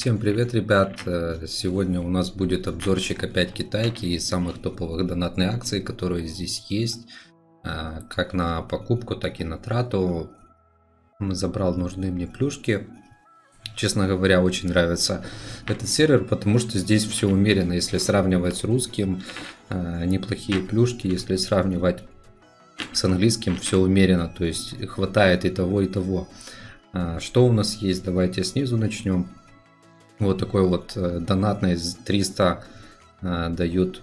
Всем привет, ребят! Сегодня у нас будет обзорчик опять китайки и самых топовых донатных акций, которые здесь есть. Как на покупку, так и на трату. Забрал нужные мне плюшки. Честно говоря, очень нравится этот сервер, потому что здесь все умеренно. Если сравнивать с русским, неплохие плюшки. Если сравнивать с английским, все умеренно. То есть хватает и того, и того. Что у нас есть? Давайте снизу начнем. Вот такой вот донатный 300 дают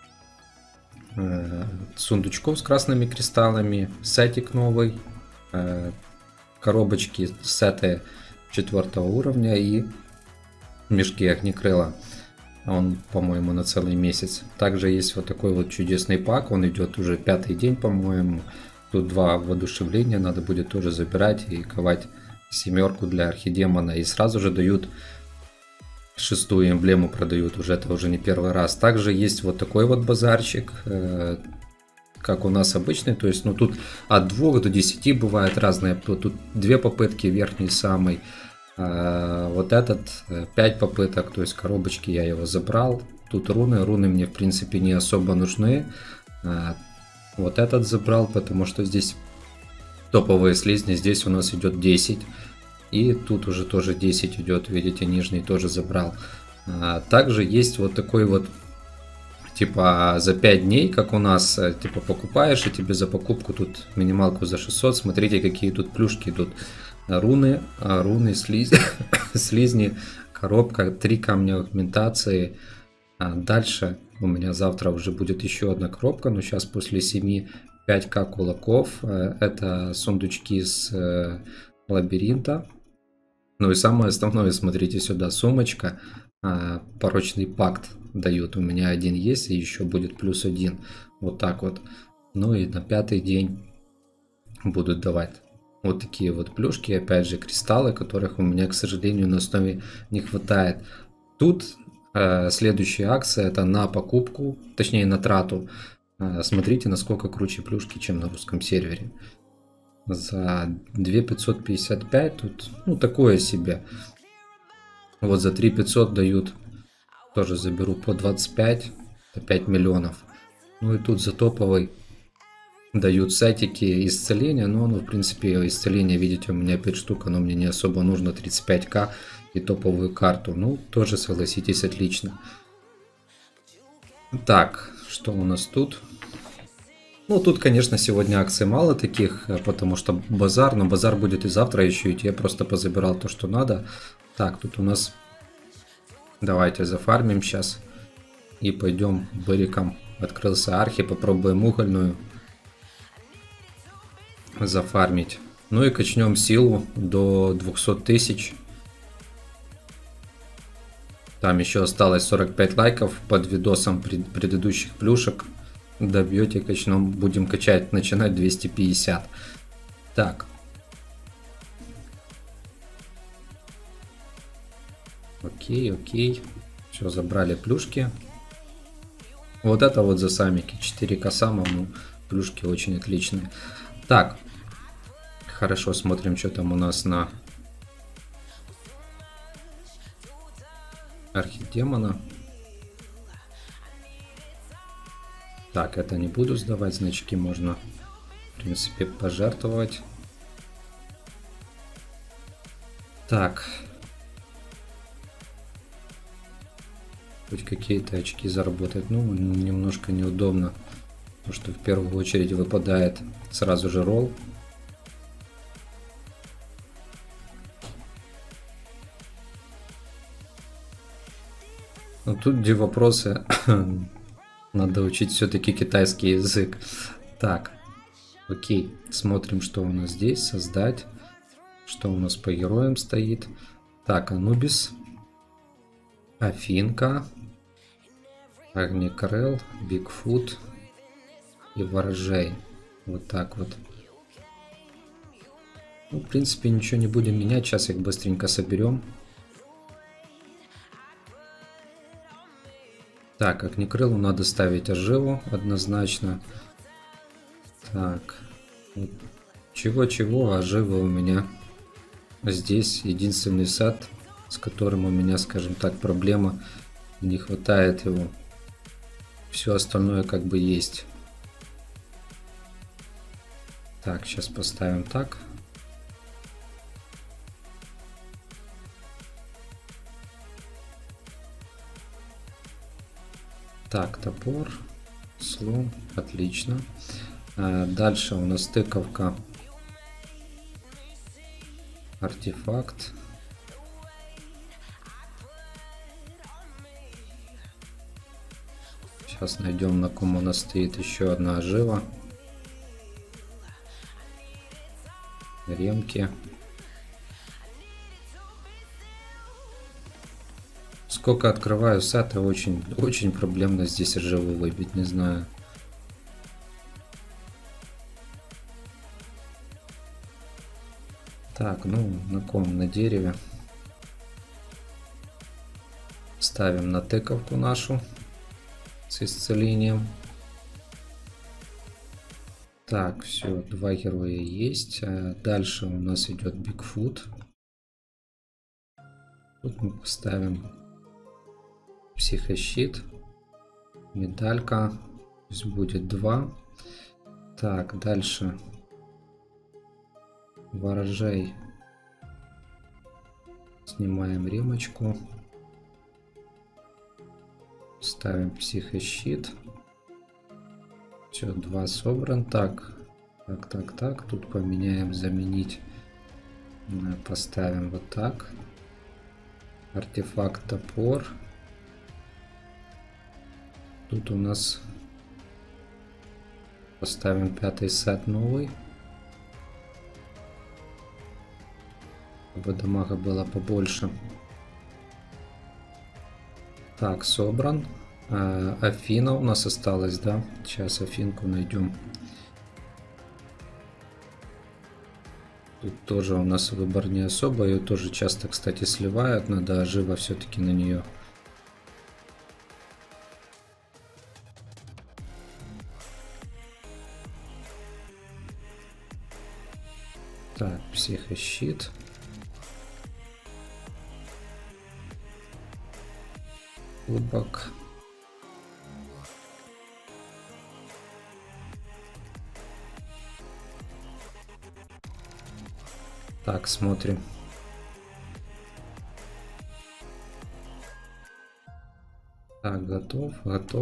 сундучков с красными кристаллами, сетик новый, коробочки сеты 4 уровня и мешки огнекрыла. Он, по-моему, на целый месяц. Также есть вот такой вот чудесный пак, он идет уже 5-й день, по-моему. Тут 2 воодушевления, надо будет тоже забирать и ковать 7 для архидемона. И сразу же дают 6-ю эмблему, продают уже, это уже не первый раз. Также есть вот такой вот базарчик, как у нас обычный, то есть, ну, тут от 2 до 10 бывает разные, тут 2 попытки, верхний самый, вот этот 5 попыток, то есть коробочки я его забрал. Тут руны мне в принципе не особо нужны. Вот этот забрал, потому что здесь топовые слизни, здесь у нас идет 10. И тут уже тоже 10 идет, видите, нижний тоже забрал. Также есть вот такой вот, типа за 5 дней, как у нас, типа покупаешь, и тебе за покупку тут минималку за 600. Смотрите, какие тут плюшки идут. Руны, слизни, коробка, 3 камня агментации. Дальше у меня завтра уже будет еще одна коробка, но сейчас после 7 5к кулаков. Это сундучки с лабиринта. Ну и самое основное, смотрите сюда, сумочка, порочный пакт дают. У меня один есть, и еще будет +1. Вот так вот. Ну и на 5-й день будут давать вот такие вот плюшки. Опять же, кристаллы, которых у меня, к сожалению, на основе не хватает. Тут следующая акция, это на покупку, точнее на трату. Смотрите, насколько круче плюшки, чем на русском сервере. За 2555 тут, ну, такое себе. Вот за 3500 дают, тоже заберу по 25, это 5 миллионов. Ну и тут за топовый дают сетики исцеления, но ну, в принципе исцеление, видите, у меня 5 штук, оно мне не особо нужно, 35к и топовую карту. Ну, тоже, согласитесь, отлично. Так, что у нас тут? Ну, тут, конечно, сегодня акций мало таких, потому что базар, но базар будет и завтра еще идти. Я просто позабирал то, что надо. Так, тут у нас... Давайте зафармим сейчас. И пойдем быриком. Открылся архи, попробуем угольную зафармить. Ну и качнем силу до 200 тысяч. Там еще осталось 45 лайков под видосом предыдущих плюшек. Добьете, качнем, будем качать, начинать 250. Так. Окей. Все, забрали плюшки. Вот это вот за самики. 4к самому. Плюшки очень отличные. Так. Хорошо, смотрим, что там у нас на архидемона. Так, это не буду сдавать, значки можно, в принципе, пожертвовать. Так. Хоть какие-то очки заработать. Ну, немножко неудобно, потому что в первую очередь выпадает сразу же ролл. Но тут где вопросы... Надо учить все-таки китайский язык. Так, окей. Смотрим, что у нас здесь. Создать. Что у нас по героям стоит. Так, Анубис. Афинка. Огнекрыл. Бигфут. И Ворожей. Вот так вот. Ну, в принципе, ничего не будем менять. Сейчас их быстренько соберем. Так, огнекрылу надо ставить оживу однозначно. Так, чего-чего, ожива у меня здесь единственный сет с которым у меня, скажем так, проблема. Не хватает его. Все остальное как бы есть. Так, сейчас поставим так. Так, топор, слон, отлично. Дальше у нас тыковка, артефакт. Сейчас найдем, на ком у нас стоит еще одна ожива. Ремки. Сколько открываю сад, и очень проблемно здесь оживу выбить, не знаю. Так, ну, на ком? На дереве. Ставим на тыковку нашу с исцелением. Так, все, 2 героя есть. Дальше у нас идет Бигфут. Тут мы поставим психощит. Медалька. Пусть будет 2. Так, дальше. Ворожей. Снимаем ремочку. Ставим психощит. Все, 2 собран. Так. Тут поменяем, заменить. Поставим вот так. Артефакт топор. Тут у нас поставим 5-й сет новый. Чтобы дамага было побольше. Так, собран. Афина у нас осталась, да? Сейчас Афинку найдем. Тут тоже у нас выбор не особо. Ее тоже часто, кстати, сливают. Надо оживо все-таки на нее. Так, психощит. Кубок. Так, смотрим. Так, готов.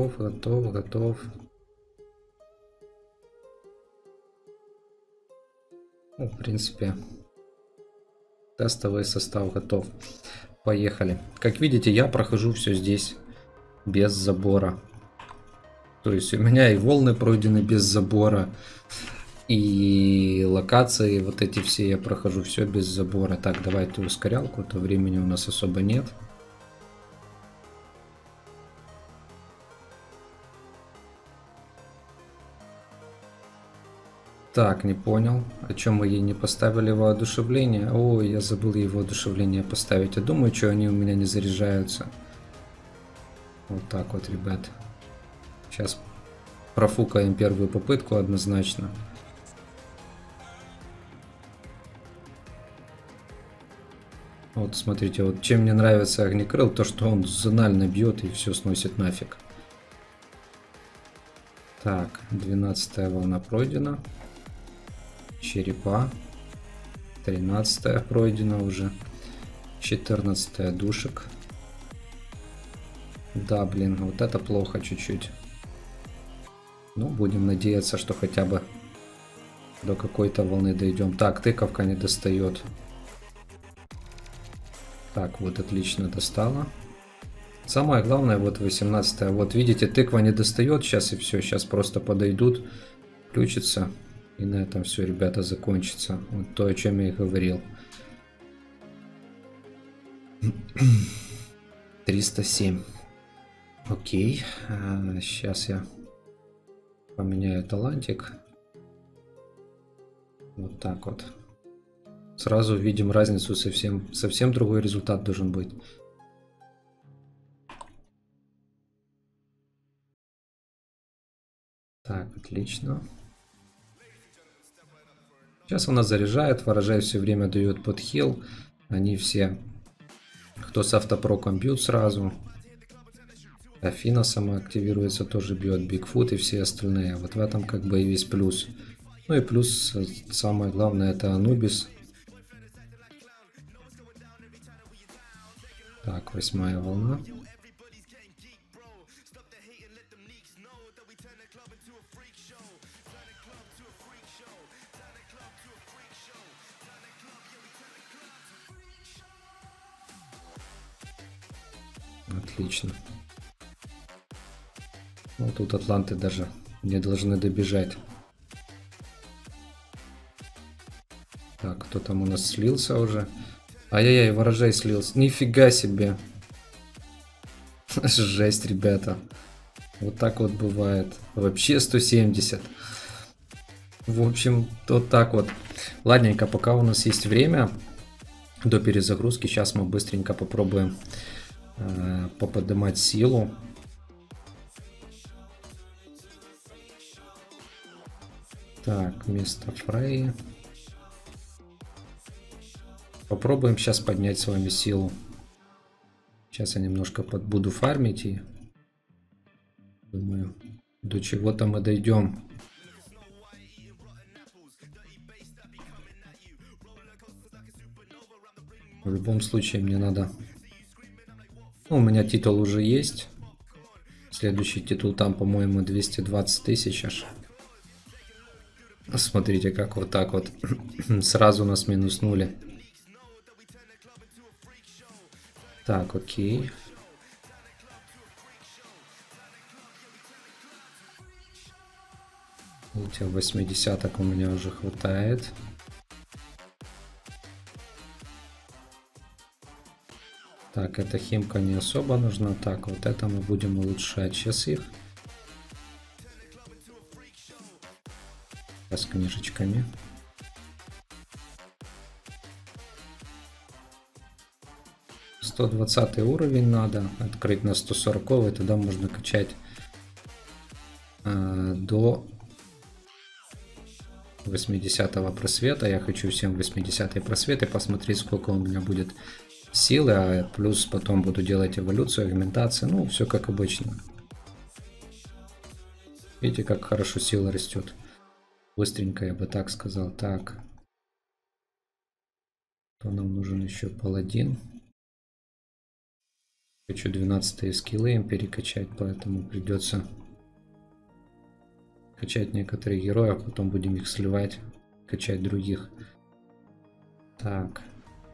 Ну, в принципе, тестовый состав готов. Поехали. Как видите, я прохожу все здесь без забора. То есть у меня и волны пройдены без забора, и локации вот эти все я прохожу все без забора. Так, давайте ускорялку, то времени у нас особо нет. Так, не понял, о чем мы ей не поставили воодушевление. Ой, я забыл ей воодушевление поставить. Я думаю, что они у меня не заряжаются. Вот так вот, ребят. Сейчас профукаем первую попытку однозначно. Вот смотрите, вот чем мне нравится Огнекрыл, то что он зонально бьет и все сносит нафиг. Так, 12-я волна пройдена. Черепа. 13-я пройдена уже. 14-я душек. Да, блин, вот это плохо чуть-чуть. Ну, будем надеяться, что хотя бы до какой-то волны дойдем. Так, тыковка не достает. Так, вот отлично достала. Самое главное, вот 18-я. Вот видите, тыква не достает сейчас и все. Сейчас просто подойдут, включится. И на этом все, ребята, закончится. Вот то, о чем я и говорил. 307. Окей. Сейчас я поменяю талантик. Вот так вот. Сразу видим разницу, совсем другой результат должен быть. Так, отлично. Сейчас она заряжает, ворожай все время дает подхил. Они все Кто с автопроком бьют сразу. Афина сама активируется, тоже бьет. Бигфут и все остальные. Вот в этом как бы и весь плюс. Ну и плюс, самое главное, это Анубис. Так, 8-я волна. Отлично. Ну, тут атланты даже не должны добежать. Так, кто там у нас слился уже? Ай-яй-яй, ворожей слился. Нифига себе. Жесть, ребята. Вот так вот бывает. Вообще 170. В общем, вот так вот. Ладненько, пока у нас есть время до перезагрузки, сейчас мы быстренько попробуем поподнимать силу. Так, место Фрей. Попробуем сейчас поднять с вами силу. Сейчас я немножко буду фармить и думаю, до чего-то мы дойдем. В любом случае мне надо... Ну, у меня титул уже есть. Следующий титул там, по-моему, 220 тысяч аж. Смотрите, как вот так вот сразу нас минуснули. Так, окей. Этих 80-ок у меня уже хватает. Так, эта химка не особо нужна. Так, вот это мы будем улучшать сейчас их. С книжечками. $120 уровень надо открыть на 140, и тогда можно качать до 80 просвета. Я хочу всем 80 просвет и посмотреть, сколько у меня будет силы, а плюс потом буду делать эволюцию, агментацию, ну все как обычно. Видите, как хорошо сила растет. Быстренько, я бы так сказал. Так. То нам нужен еще паладин. Хочу 12 скиллы им перекачать, поэтому придется качать некоторых героев, потом будем их сливать, качать других. Так.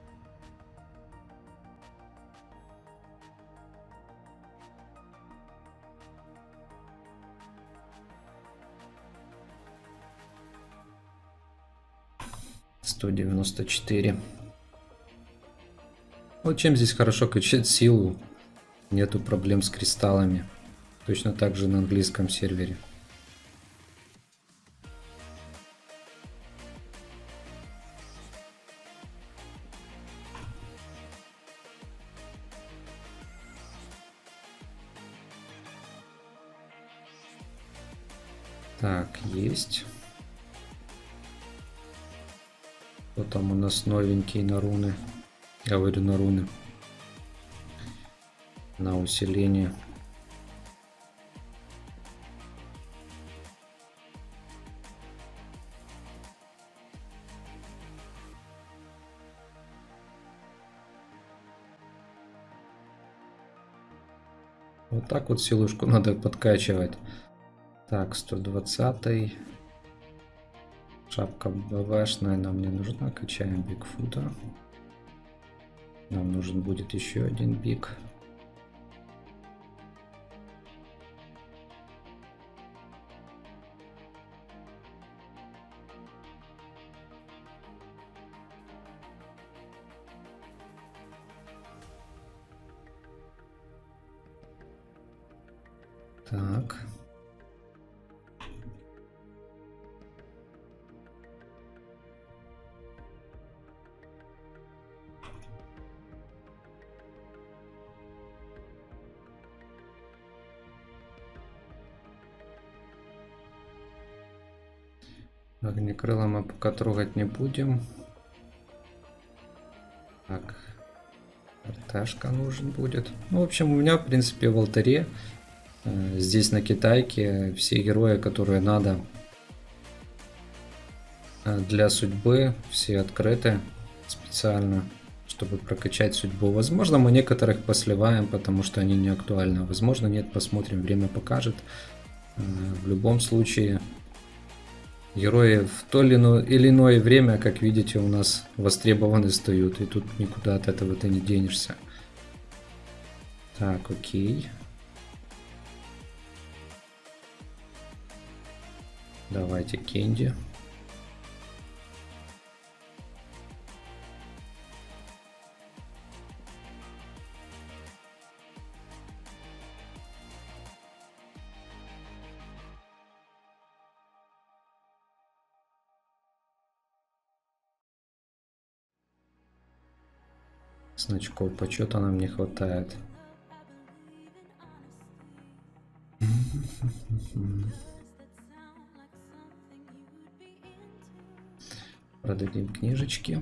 $194. Вот чем здесь хорошо качать силу. Нету проблем с кристаллами. Точно так же на английском сервере. Так, есть. Что там у нас новенький на руны? Я говорю на руны. На усиление. Вот так вот силушку надо подкачивать. Так, 120. Шапка БВшная нам не нужна. Качаем Бигфута. Нам нужен будет еще один биг. Так. Огнекрыла мы пока трогать не будем. Так. ТТшка нужен будет. Ну, в общем, у меня, в принципе, в алтаре здесь на китайке все герои, которые надо для судьбы, все открыты специально, чтобы прокачать судьбу. Возможно, мы некоторых посливаем, потому что они не актуальны. Возможно, нет, посмотрим, время покажет. В любом случае, герои в то или иное время, как видите, у нас востребованы стоят, и тут никуда от этого ты не денешься. Так, окей. Давайте Кенди. Значков почета нам не хватает. Продадим книжечки.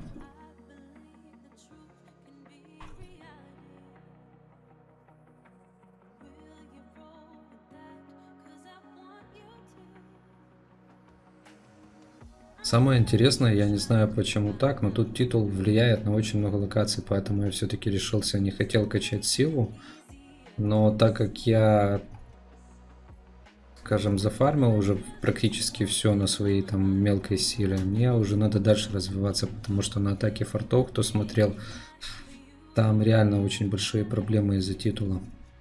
Самое интересное, я не знаю почему так, но тут титул влияет на очень много локаций, поэтому я все-таки решился, не хотел качать силу. Но так как я, скажем, зафармил уже практически все на своей там мелкой силе, мне уже надо дальше развиваться, потому что на атаке фортов, кто смотрел, там реально очень большие проблемы из-за титула.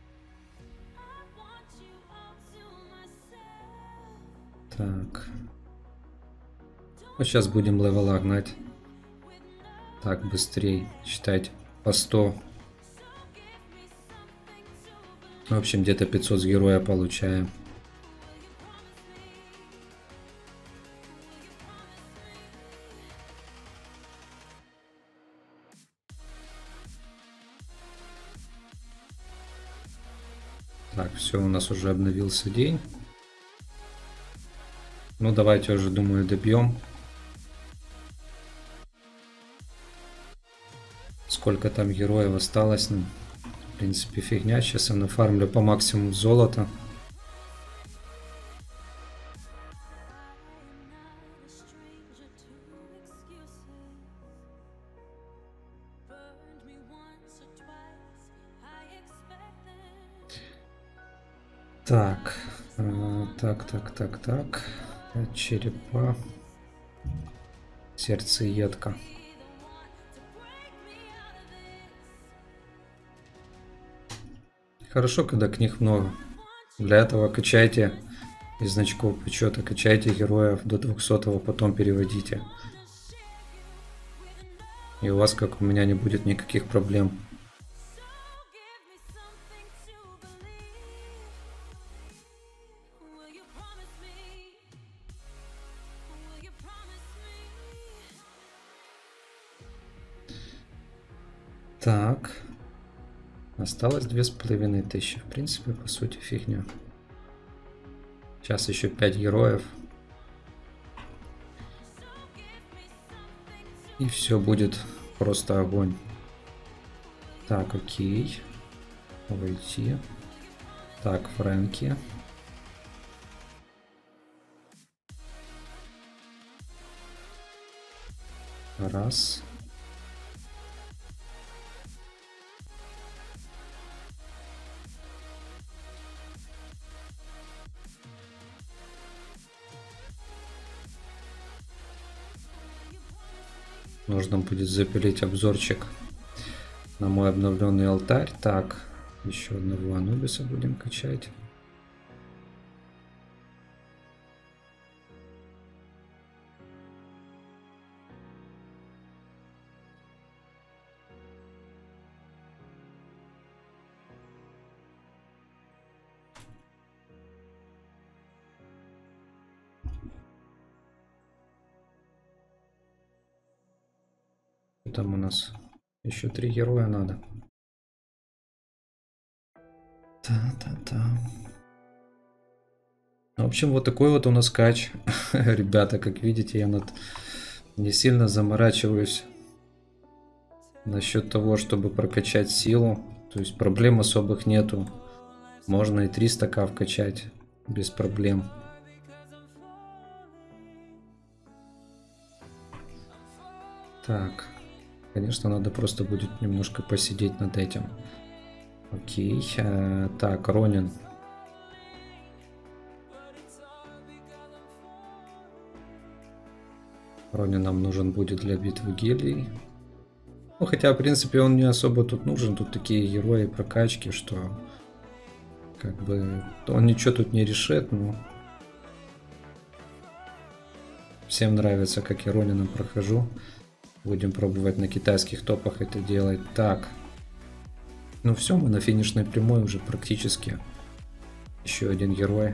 Так. Вот сейчас будем левела гнать. Так, быстрее. Считайте. По 100. В общем, где-то 500 с героя получаем. Так, все, у нас уже обновился день. Ну, давайте уже, думаю, добьем. Сколько там героев осталось нам? В принципе, фигня. Сейчас я нафармлю по максимуму золота. Так. Так. Черепа. Сердцеедка. Хорошо, когда книг много. Для этого качайте из значков почета, качайте героев до 200-го, потом переводите. И у вас, как у меня, не будет никаких проблем. Так. Осталось 2500. В принципе, по сути, фигня. Сейчас еще 5 героев. И все будет просто огонь. Так, окей. Войти. Так, Фрэнки. Раз. Нужно будет запилить обзорчик на мой обновленный алтарь. Так, еще одного Анубиса будем качать. Там у нас еще 3 героя надо. В общем, вот такой вот у нас кач. Ребята, как видите, я не сильно заморачиваюсь насчет того, чтобы прокачать силу. То есть проблем особых нету. Можно и 300к вкачать без проблем. Так, конечно, надо просто будет немножко посидеть над этим. Окей, так, Ронин. Ронин нам нужен будет для битвы гильдий. Ну, хотя, в принципе, он не особо тут нужен. Тут такие герои прокачки, что как бы он ничего тут не решит, но всем нравится, как я Ронином прохожу. Будем пробовать на китайских топах это делать. Так. Ну все, мы на финишной прямой уже практически. Еще один герой.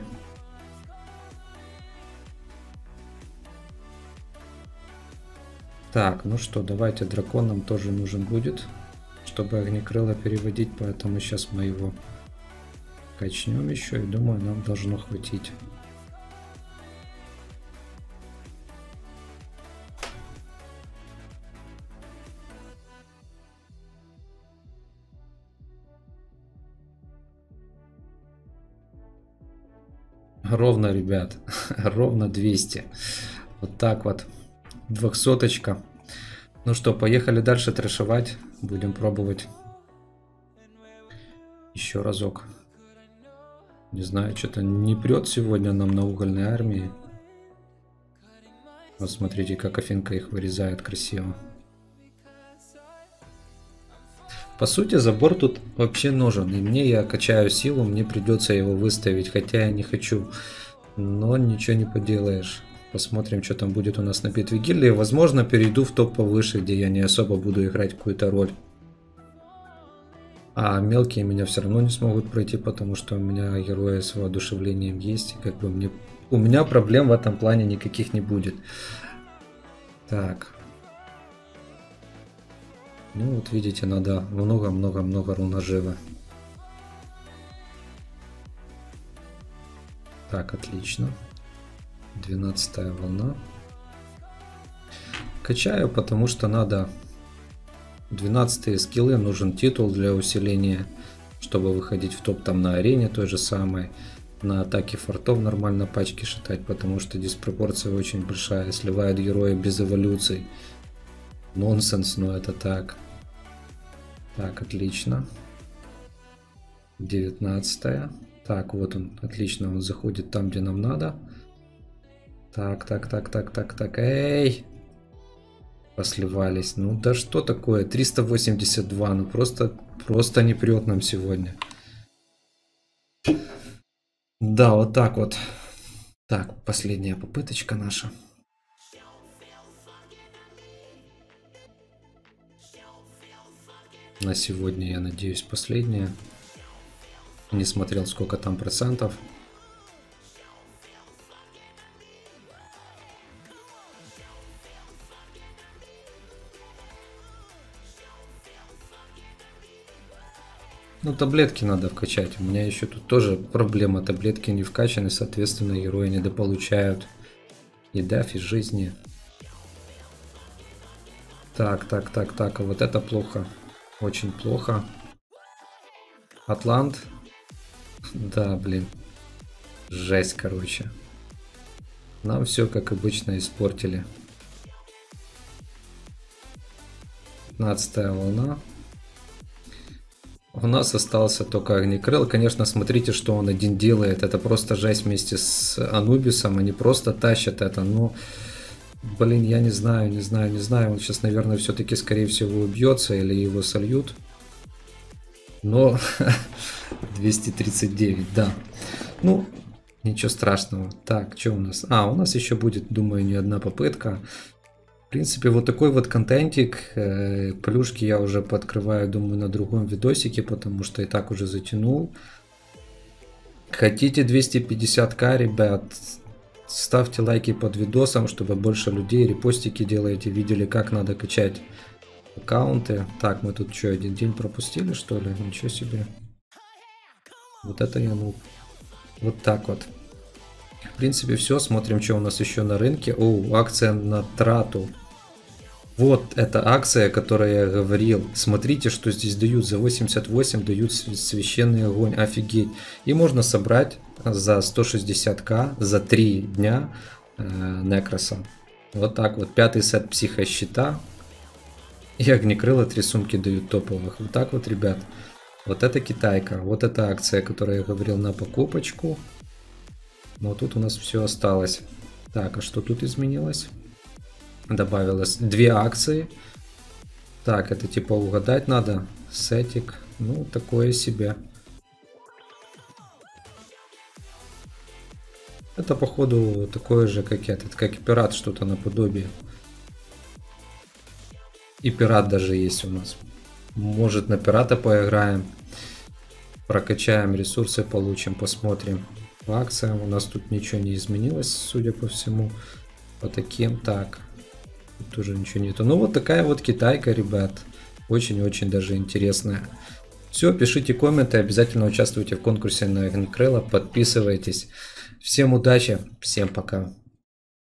Так, ну что, давайте, дракон нам тоже нужен будет, чтобы огнекрыло переводить, поэтому сейчас мы его качнем еще, и думаю, нам должно хватить. Ровно, ребят, ровно 200. Вот так вот. 200-очка. Ну что, поехали дальше трэшевать. Будем пробовать. Еще разок. Не знаю, что-то не прет сегодня нам на угольной армии. Вот смотрите, как Афинка их вырезает красиво. По сути, забор тут вообще нужен. И мне, я качаю силу, мне придется его выставить. Хотя я не хочу. Но ничего не поделаешь. Посмотрим, что там будет у нас на битве гильдии. Возможно, перейду в топ повыше, где я не особо буду играть какую-то роль. А мелкие меня все равно не смогут пройти, потому что у меня герои с воодушевлением есть. И как бы у меня проблем в этом плане никаких не будет. Так. Ну вот видите, надо много-много-много рун нажива. Так, отлично. 12-я волна. Качаю, потому что надо 12-е скиллы, нужен титул для усиления, чтобы выходить в топ там на арене той же самой. На атаке фортов нормально пачки шатать, потому что диспропорция очень большая. Сливают герои без эволюций. Нонсенс, но это так. Так, отлично. 19-я. Так, вот он, отлично, он заходит там, где нам надо. Так. Эй! Посливались. Ну да что такое? 382. Ну просто не прет нам сегодня. Да, вот так вот. Так, последняя попыточка наша. На сегодня, я надеюсь, последняя. Не смотрел, сколько там процентов. Ну, таблетки надо вкачать. У меня еще тут тоже проблема. Таблетки не вкачаны, соответственно, герои недополучают и даф, и жизни. Так. А вот это плохо. Очень плохо. Атлант. Да, блин. Жесть, короче. Нам все, как обычно, испортили. 15-я волна. У нас остался только огнекрыл. Конечно, смотрите, что он один делает. Это просто жесть вместе с Анубисом. Они просто тащат это. Но, блин, я не знаю. Он сейчас, наверное, все-таки, скорее всего, убьется или его сольют. Но 239, да. Ну, ничего страшного. Так, что у нас? У нас еще будет, думаю, не одна попытка. В принципе, вот такой вот контентик. Плюшки я уже пооткрываю, думаю, на другом видосике, потому что и так уже затянул. Хотите 250к, ребят, ставьте лайки под видосом, чтобы больше людей, репостики делаете, видели, как надо качать аккаунты. Так, мы тут что, один день пропустили, что ли? Ничего себе. Вот это я, ну, вот так вот. В принципе, все. Смотрим, что у нас еще на рынке. О, акция на трату. Вот эта акция, о которой я говорил. Смотрите, что здесь дают. За 88 дают священный огонь. Офигеть. И можно собрать за 160к за 3 дня Некроса. Вот так вот. 5-й сет психощита. И огнекрыла 3 сумки дают топовых. Вот так вот, ребят. Вот это китайка. Вот эта акция, о которой я говорил, на покупочку. Но тут у нас все осталось. Так, а что тут изменилось? Добавилось 2 акции. Так, это типа угадать надо. Сетик. Ну, такое себе. Это, походу, такое же, как этот, как и пират, что-то наподобие. И пират даже есть у нас. Может, на пирата поиграем. Прокачаем ресурсы, получим, посмотрим. По акциям у нас тут ничего не изменилось, судя по всему. По таким, так. Тут тоже ничего нету. Ну, вот такая вот китайка, ребят. Очень-очень даже интересная. Все, пишите комменты, обязательно участвуйте в конкурсе на Огнекрыла, подписывайтесь. Всем удачи, всем пока.